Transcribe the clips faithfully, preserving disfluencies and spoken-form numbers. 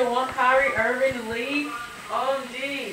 don't want Kyrie Irving to leave? O M G.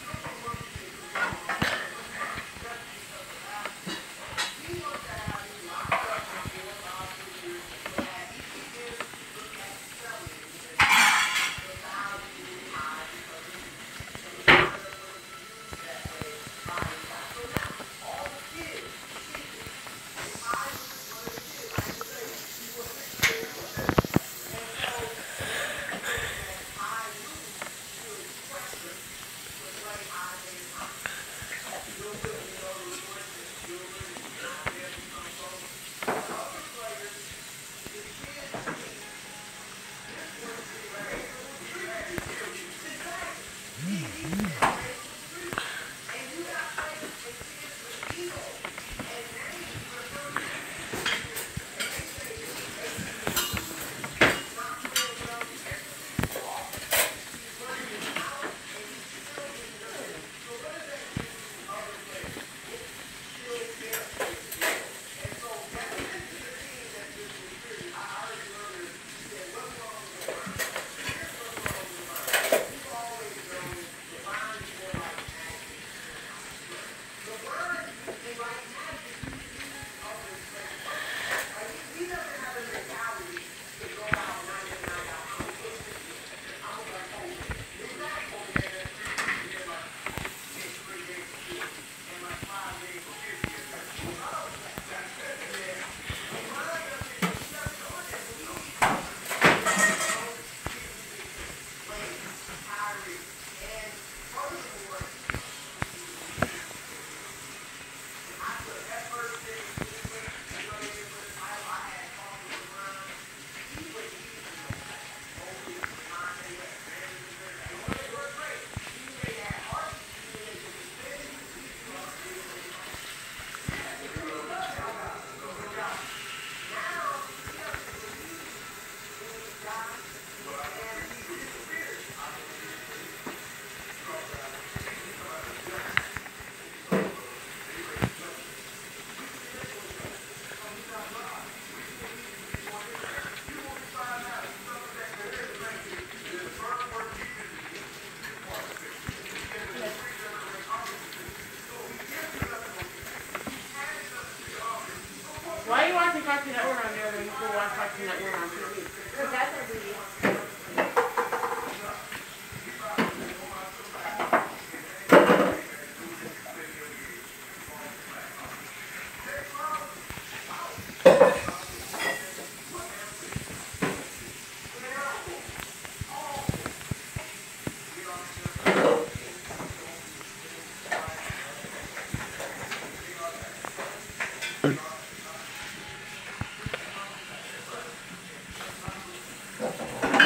Why are you watching Cartoon Network on there when you go watch Cartoon Network on T V? Because that's our video. Uh.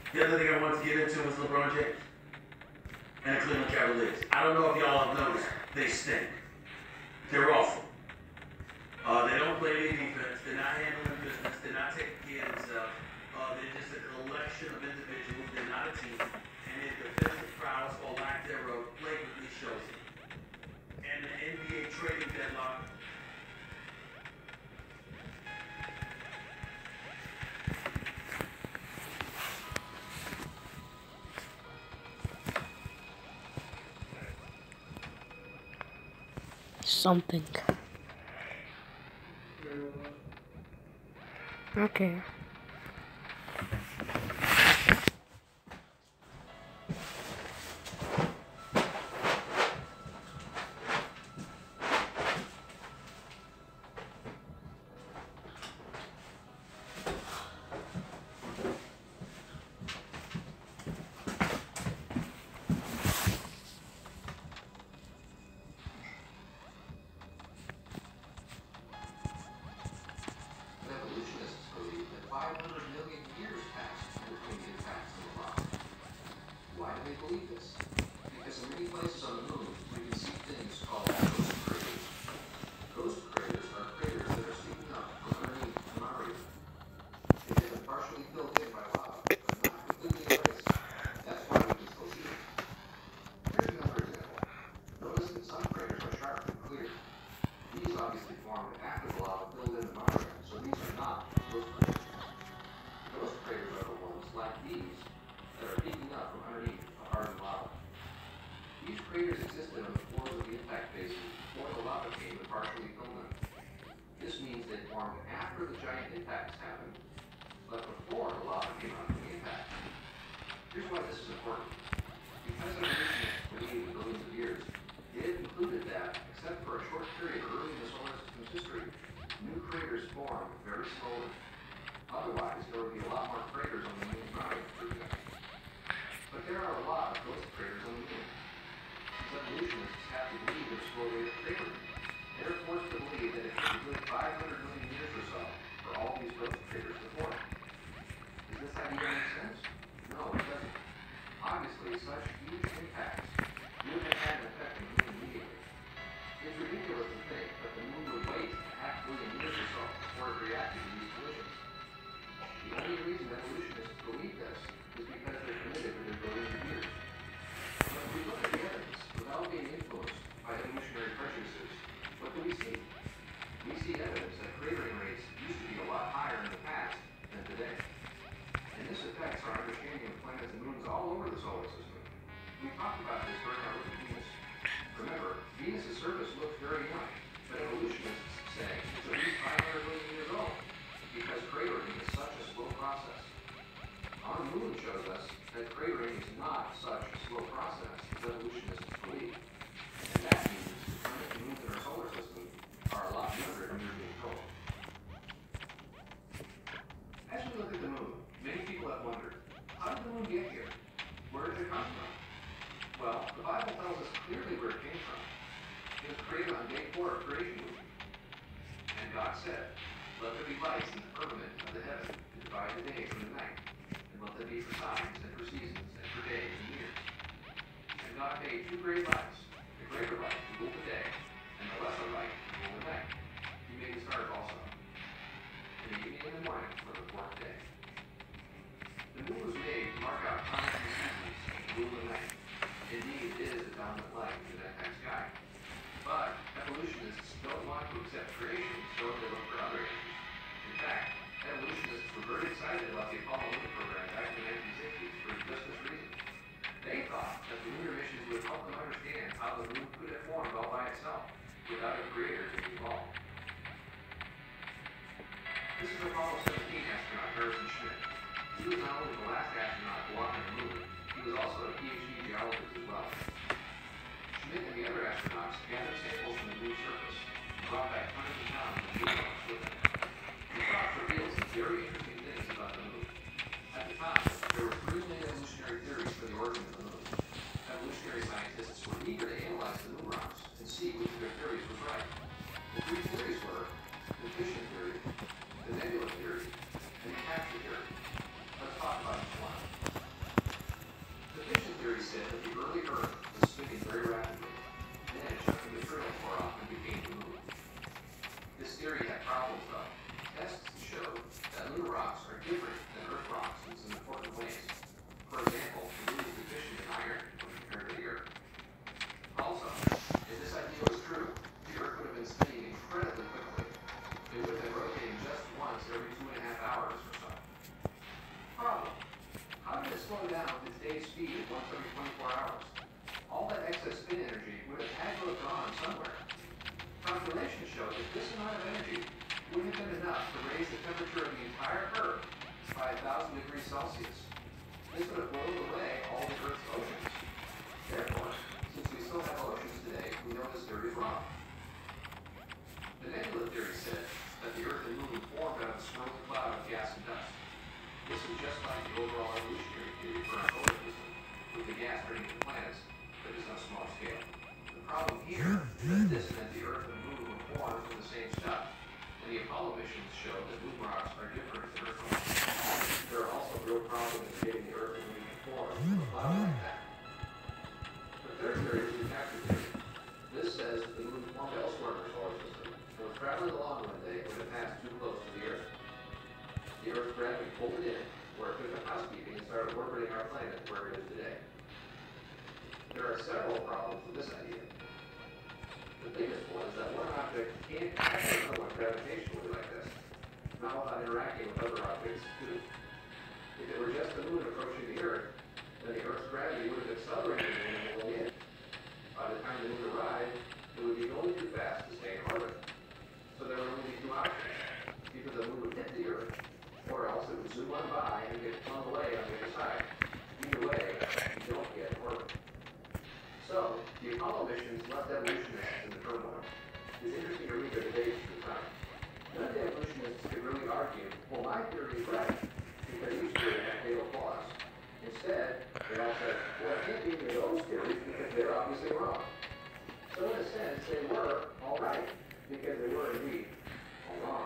The other thing I wanted to get into was LeBron James and the Cleveland Cavaliers. I don't know if y'all have noticed, they stink. They're awful. Uh, they don't play any defense. They're not handling business. They're not taking care of themselves. Uh, they're just a collection of individuals. They're not a team. And their defensive prowess or lack thereof blatantly shows it. And the N B A trading deadline. Something. Okay. five hundred million years passed between the impacts of the rock. Why do they believe this? Because in many places on the moon, we can see things called ghost craters. Ghost craters are craters that are sticking up from underneath Mars. They have been partially filled in by lava, but not completely erased. That's why we can still see them. Here's another example. Notice that some craters are sharp and clear. These obviously formed after the lava filled in the Mars, so these are not ghost craters. Ghost craters are the ones like these that are peeking up from underneath the hardened lava. These craters existed on the floors of the impact basin before the lava came and partially filled them. This means they formed after the giant impacts happened, but before the lava came out from the impact. Here's why this is important. Because evolutionists believe in billions of years, they have concluded that, except for a short period early in the solar system's history, new craters form very slowly. Otherwise, there would be a lot more craters on the moon's mountain, for example. But there are a lot of ghost craters on the moon. These evolutionists have to believe in a slow rate of cratering. They're forced to believe that it took a good five hundred million years or so for all these ghost craters to form. Does this idea make sense? No, it doesn't. Obviously, such huge impacts would have had an effect on the moon immediately. It's ridiculous to think that the moon would wait a half billion years or so before it reacted to these collisions. The only reason evolutionists believe this is because they're committed to their billions of years. But if we look at the evidence without being influenced by evolutionary prejudices, what do we see? We see evidence that cratering rates used to be a lot higher in the past than today. And this affects our understanding of planets and moons all over the solar system. We talked about this during our look at Venus. Remember, Venus' surface looks very young, but evolutionists say it's at least five hundred million years old, because cratering is such a slow process. Our moon shows us that cratering is not such a slow process as evolutionists believe. And that means the planets and moons in our solar system are a lot younger than we're being told. As we look at the moon, many people have wondered, how did the moon get here? Where did it come from? Well, the Bible tells us clearly where it came from. It was created on day four of creation. And God said, "Let there be lights in the firmament of the heaven to divide the day from the night, and let there be for signs and for seasons and for days and years." And God made two great lights, the greater light to rule the day, and the lesser light to rule the night. He made the stars also. And the evening and the morning for the fourth day. The moon was made to mark out times and seasons and to rule the night. Indeed, it is the dominant light in the nighttime sky. But evolutionists don't want to accept creation, so they look for other answers. In fact, evolutionists were very excited about the Apollo lunar program back in the nineteen sixties for just this reason. They thought that the lunar missions would help them understand how the moon could have formed all by itself, without a creator to be involved. This is Apollo seventeen astronaut Harrison Schmitt. He was not only the last astronaut to walk on the moon, he was also a PhD geologist as well. Schmitt and the other astronauts gathered samples from the moon's surface and brought back hundreds of pounds of moon rocks with them. The rocks revealed some very interesting things about the moon. At the time, there were three main evolutionary theories for the origin of the moon. Evolutionary scientists were eager to analyze the moon rocks and see which of their theories was right. The three theories were the fission theory, the nebula theory, and the capture theory. Let's talk about each one. day's speed once every twenty-four hours. All that excess spin energy would have had to have gone somewhere. Calculations show that this amount of energy would have been enough to raise the temperature of the entire Earth by one thousand degrees Celsius. This would have blown away all the Earth's oceans. Therefore, since we still have oceans today, we know this theory is wrong. The nebula theory said that the Earth and Moon formed out of a swirling cloud of gas and dust. This is just like the overall evolutionary theory for our solar system, with the gas turning to planets, but just on a small scale. The problem here is that this meant the Earth and Moon were formed from the same stuff, and the Apollo missions show that moon rocks are different than Earth rocks. There are also real problems in getting the Earth and Moon to form from a cloud like that. The third theory is the reactor theory. This says that the Moon formed elsewhere in our solar system, and was traveling along one day when it passed too close to the Earth. The Earth's gravity pulled it in, where it took up housekeeping and started orbiting our planet where it is today. There are several problems with this idea. The biggest one is that one object can't attack another one gravitationally like this, not without interacting with other objects too. If it were just the Moon approaching the Earth, then the Earth's gravity would have accelerated the Moon pulling in. By the time the Moon arrived, it would be going too fast to stay in orbit. So there would only be two options. Either the Moon would hit the Earth, or else it would zoom on by and get flung away on the other side. Either way, you don't get orbit. So, the Apollo missions left evolutionists in the turmoil. It's interesting to read their debates at the time. None of the evolutionists could really argue, well, my theory is right, because each theory had fatal flaws. Instead, they all said, well, I can't be any of those theories because they're obviously wrong. So in a sense, they were all right, because they were indeed all wrong.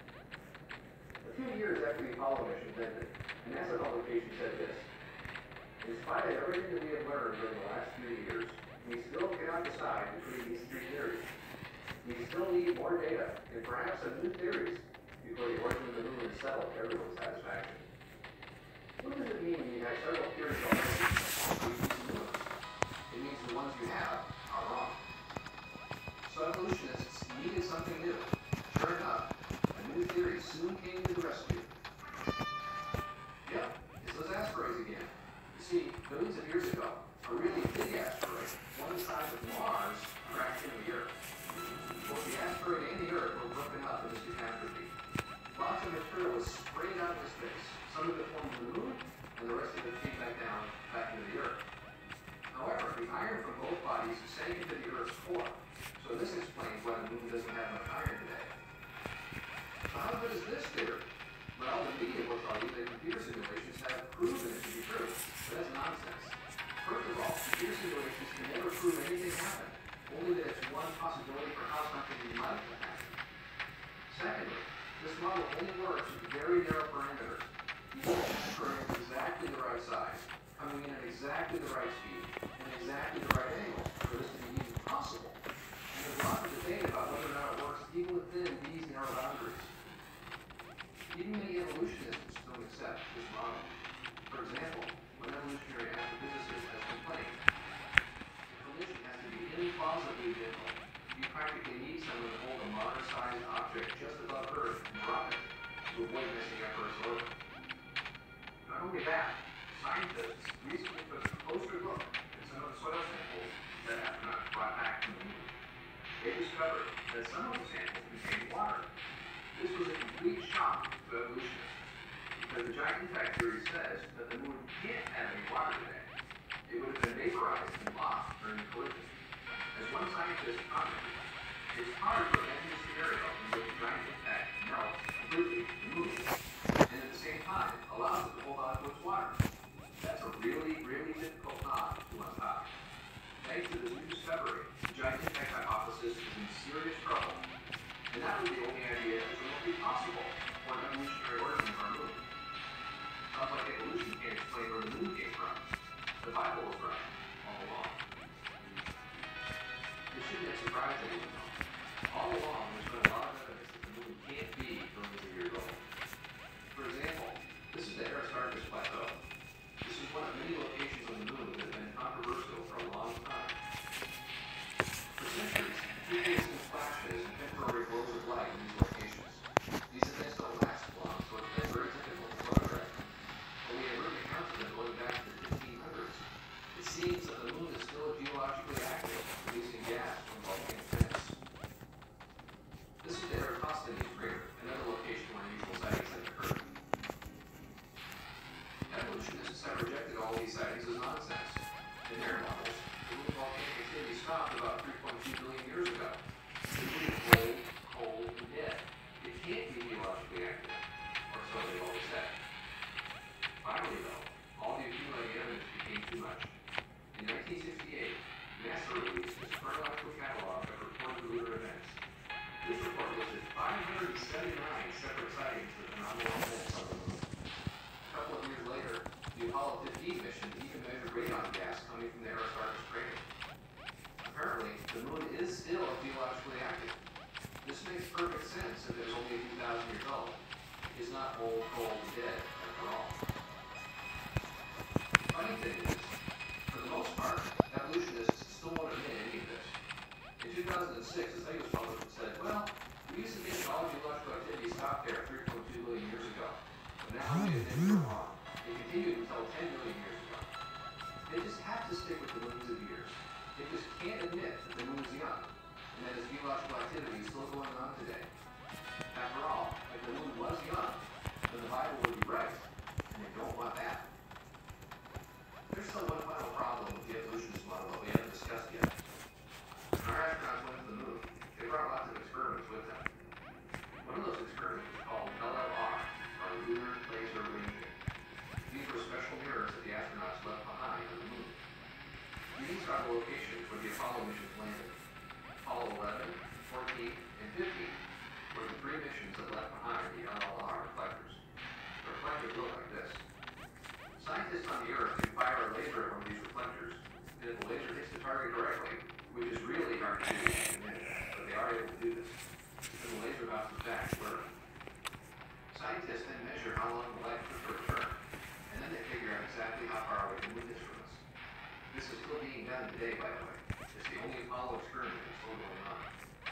A few years after the Apollo missions ended, a NASA publication said this: in spite of everything that we have learned during the last few years, we still cannot decide between these three theories. We still need more data, and perhaps some new theories, before the origin of the Moon is settled to everyone's satisfaction. What does it mean when you have several theories already? We use new ones. It means the ones you have are wrong. So evolutionists needed something new. Sure enough, a new theory soon came to the rescue. Yep, it's those asteroids again. You see, billions of years ago, a really big asteroid, one the size of Mars, crashed into the Earth. Both the asteroid and the Earth were broken up in this catastrophe. Lots of material was sprayed out into space. Some of it formed the Moon, and the rest of it came back down, back into the Earth. However, the iron from both bodies sank into the Earth's core, so this explains why the Moon doesn't have much iron today. So how good is this theory? Well, the media will tell you that computer simulations have proven it to be true, but that's nonsense. First of all, computer simulations can never prove anything happened, only that it's one possibility for how something might have happened. Secondly, this model only works with very narrow parameters. You need to current exactly the right size, coming in at exactly the right speed, and exactly the right angle for this to be even possible. And there's lots of debate about whether or not it works even within these narrow boundaries. Even many evolutionists don't accept this model. For example, one evolutionary astrophysicist has complained, the collision has to be implausibly gentle. You practically need someone to hold a Mars-sized object just above Earth and drop it to avoid messing up Earth's orbit. Not only that, scientists recently took a closer look at some of the soil samples that astronauts brought back from the Moon. They discovered that some of the samples contained water. This was a complete shock to evolutionists, because the giant impact theory says that the Moon can't have any water today. It would have been vaporized and lost during the collision. As one scientist commented, it's hard to imagine a scenario in which a giant impact melts completely the Moon, and at the same time allows it to hold on to its water. That's a really, really difficult knot to untie. Thanks to this new discovery, the giant impact hypothesis is in serious trouble. And that was the only idea that would be possible for an evolutionary origin of our Moon. Sounds like evolution can't explain where the Moon came from. The Bible was right all along. This shouldn't have surprised anyone though. All along, there's been a lot of evidence that the Moon these sightings as nonsense. In their models, the moon volcanic activity stopped about three point two billion years ago. The moon is cold, cold, and dead. It can't be geologically active, or so they've always said. Finally, though, all the accumulating evidence became too much. In nineteen sixty-eight, NASA released its chronological catalog of reported lunar events. This report listed five hundred seventy-nine separate sightings of phenomenal events on the moon. A couple of years later, the Apollo fifteen mission even measured radon gas coming from the Aristarchus crater. Apparently, the moon is still geologically active. This makes perfect sense if it is only a few thousand years old. It's not old, cold, and dead after all. Funny thing is, for the most part, evolutionists still won't admit any of this. In two thousand six, a study was published that said, well, we used to think that all geological activity stopped there three point two billion years ago. But now we admit we were wrong. It continued until ten billion years ago. They just have to stick with the millions of years. They just can't admit that the moon is young, and that its geological activity is still going on today. After all, if the moon was young, then the Bible would be right, and they don't want that. There's still one final problem with the evolutionist model that we haven't discussed yet. When our astronauts went to the moon, they brought lots of experiments with them. One of those experiments was called L L R, or Lunar Laser Ranging. These were special mirrors that the astronauts left behind on the moon. These are the locations where the Apollo missions landed. Apollo eleven, fourteen, and fifteen were the three missions that left behind the L L R reflectors. The reflectors look like this. Scientists on the Earth can fire a laser at one of these reflectors, and if the laser hits the target directly, which is really hard to do in a minute, but they are able to do this, then the laser bounces back slowly. Scientists then measure how long the light took to return, and then they figure out exactly how far away the moon is from us. This is still being done today, by the way. It's the only Apollo experiment that's still going on.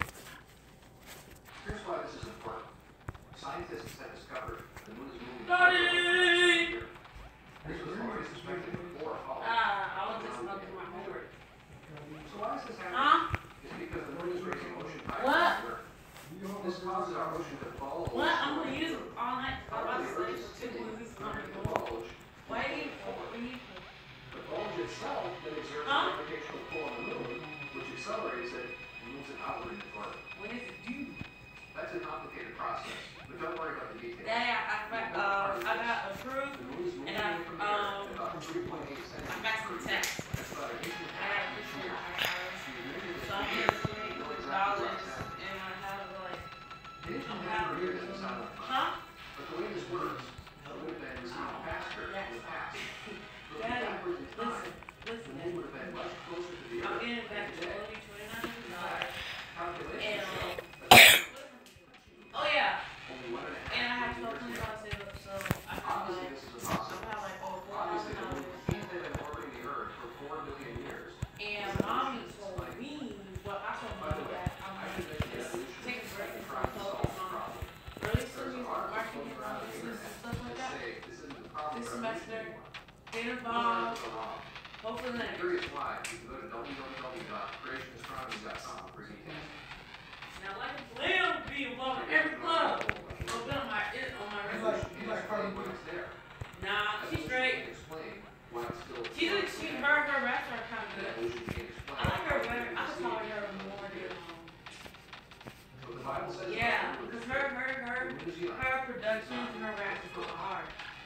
Here's why this is important. Scientists have discovered the moon is moving. Daddy! This was already suspected before Apollo. Ah, I was just about to do my homework. So why is this happening? Huh? It's because the moon is raising ocean tides. What? This causes our ocean to bulge. What? I'm gonna use it all night. I'm about to say two movies on the The wall. bulge. Wait for me. The bulge itself then exerts a Huh? gravitational pull on the moon, which accelerates it and moves it outward into orbit. What does it do? That's a complicated process, but don't worry about the details. Daddy, I, I, um, I got approved. The moon is moving And I, away from the um, Earth at about three point eight I centimeters. got some text. That's about an inch and a I got half. this shit. So you measure this So I'm here, getting you know twenty exactly dollars, what's happening. and I have like, An inch and a half per year doesn't sound like much. huh? But the way this works, it would have been received faster in the past. Looking Daddy, backwards in time, listen, the listen. moon would have been much closer to the I'm Earth getting than back to today. only twenty-nine hundred In dollars. fact, calculations And, show um, that oh yeah, only one and a and I half have to go years twenty ago. dollars saved up, so I have Obviously, like, this is I impossible. have like over four Obviously, thousand the moon dollars. can't have been orbiting the Earth for four billion years. And mommy told me, well, I told By the mommy way, that I'm I gonna should mention that just evolution take a break and and try to solve focus the on problem. early There's studies, an article marketing, floating around the business, and internet stuff like that that. say this isn't the problem This for semester, evolution anymore. Data Those Bob, articles are wrong. hopefully If next. you're curious why, you can go to w w w dot creation astronomy dot com for details. Now, like a plan be involved in every club. Well, been on my, it, on my Evolution resume. can't explain when it's there. Nah, she's Evolution straight. can't explain why it's still She's, there. she, her, her raps are kind of And good. evolution can't explain I like her why better, we I see tolerate it. her more than, um, What the Bible says yeah, about the moon because is her, true. her, her, The moon is young. her productions and her raps go hard.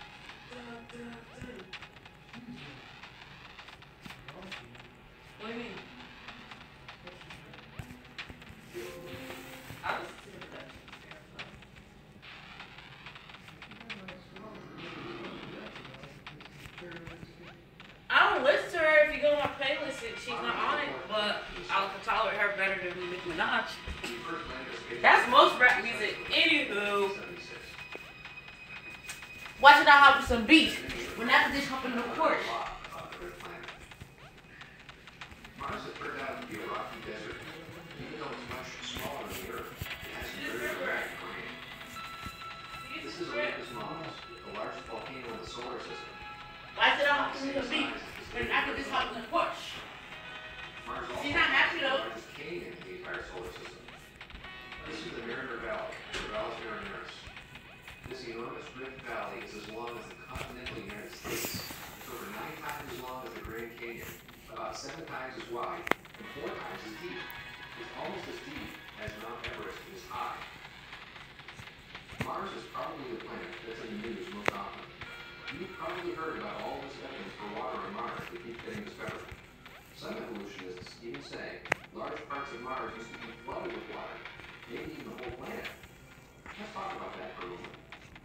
What do you mean? I listen to the production. I don't listen to her if you go on my playlist and she's not on it, but I'll tolerate her better than Nicki Minaj. The first landed a space That's most rap music. Anywho, seventy-six. why should I hop with some beef when that could just hop in the porch? Mars has turned out to be a rocky desert. Even though it's much smaller than the Earth, it has some very dramatic terrain. This is Olympus Mons, the largest volcano in the solar system. Why should I hop in the beef when I could just hop in the porch? Mars also She's not happy has the though. largest canyon in the entire solar system. This is the Mariner Valley, the Valles Marineris. This enormous rift valley is as long as the continental United States. It's over nine times as about seven times as wide and four times as deep. It's almost as deep as Mount Everest is high. Mars is probably the planet that's in the news most often. You've probably heard about all this evidence for water on Mars that keeps getting discovered. Some evolutionists even say large parts of Mars used to be flooded with water, maybe even the whole planet. Let's talk about that for a moment.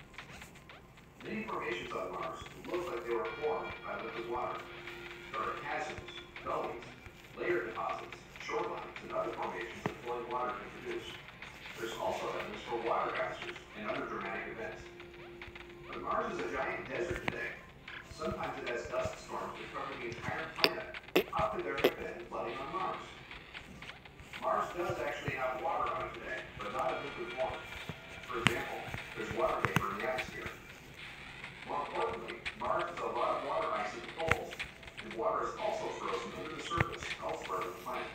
Many formations on Mars look like they were formed by liquid water. There are chasms, gullies, layer deposits, shorelines, and other formations that flowing water can produce. There's also evidence for water geysers and other dramatic events. But Mars is a giant desert today. Sometimes it has dust storms that cover the entire planet. How could there have been flooding on Mars? Mars does actually have water on it today, but not in liquid form. For example, there's water vapor in the atmosphere. More importantly, Mars has a lot of water ice at the poles, and water is also frozen under the surface elsewhere on the planet.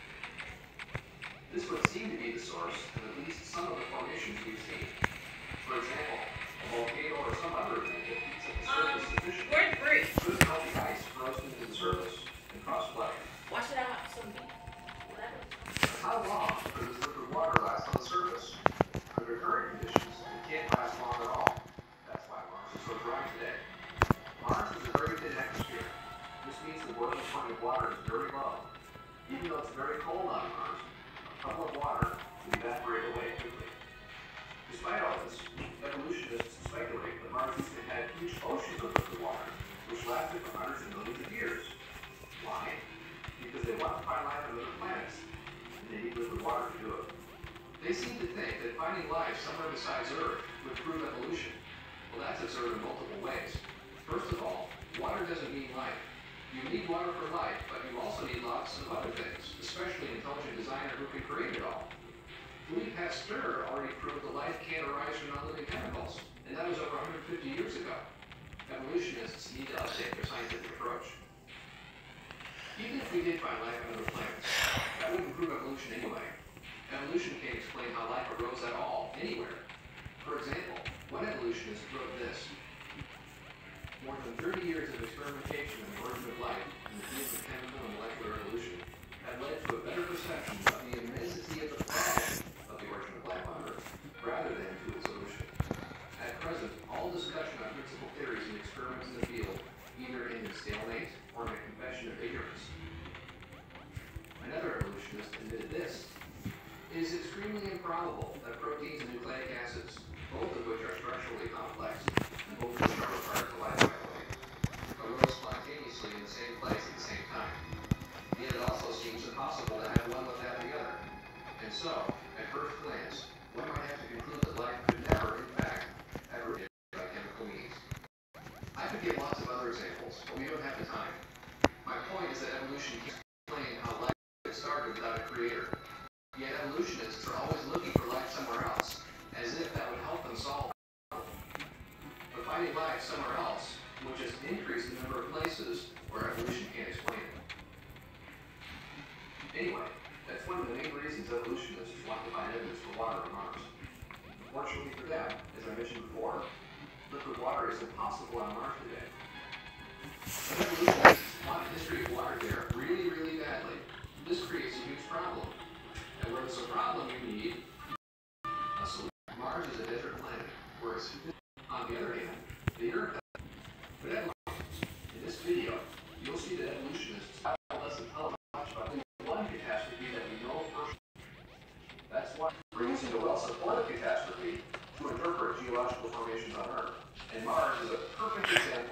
This would seem to be the source of at least some of the formations we've seen. For example, a volcano or some other event that heats up the surface Um, sufficiently we're free. could melt the ice frozen into the surface and cause flooding. Why should I have some beef? Whatever. How long could this liquid water last on the surface? Under current conditions, it can't last long at all. That's why Mars is so dry today. Mars has a very thin atmosphere. This means the boiling point of water is very low. Even though it's very cold on Mars, a puddle of water will evaporate away quickly. Despite all this, evolutionists speculate that Mars used to have huge oceans of liquid water, which lasted for hundreds of millions of years. Why? Because they want to find life on other planets, and they need liquid water to do it. They seem to think that finding life somewhere besides Earth would prove evolution. Well, that's observed in multiple ways. First of all, water doesn't mean life. You need water for life, but you also need lots of other things, especially an intelligent designer who can create it all. Louis Pasteur already proved that life can't arise from non-living chemicals, and that was over one hundred fifty years ago. Evolutionists need to update their scientific approach. Even if we did find life on other planets, that wouldn't prove evolution anyway. Evolution can't explain how life arose at all, anywhere. For example, one evolutionist wrote this: more than thirty years of experimentation in the origin of life in the fields of chemical and molecular evolution have led to a better perception of the immensity of the problem of the origin of life on Earth, rather than to its solution. At present, all discussion on principal theories and experiments in the field either end in stalemate or in a confession of ignorance. Another evolutionist admitted this: it is extremely improbable that proteins and nucleic acids, both of which are structurally complex, and both of which are required for life, by the way, arose spontaneously in the same place at the same time. Yet it also seems impossible to have one without the other. And so, at first glance, one might have to conclude that life could never, in fact, have originated by chemical means. I could give lots of other examples, but we don't have the time. My point is that evolution can't explain how life started without a creator. Yet evolutionists are always looking for life somewhere else, as if that would help them solve the problem. But finding life somewhere else will just increase the number of places where evolution can't explain it. Anyway, that's one of the main reasons evolutionists want to find evidence for water on Mars. Unfortunately for them, as I mentioned before, liquid water is impossible on Mars today. But evolutionists want a history of water there really, really badly. This creates a huge problem. And where there's a problem, you need a solution. Mars is a desert planet, whereas on the other hand, the Earth. But in this video, you'll see that evolutionists doesn't tell us much about the one catastrophe that we know for sure. That's why we're using a well-supported catastrophe to interpret geological formations on Earth. And Mars is a perfect example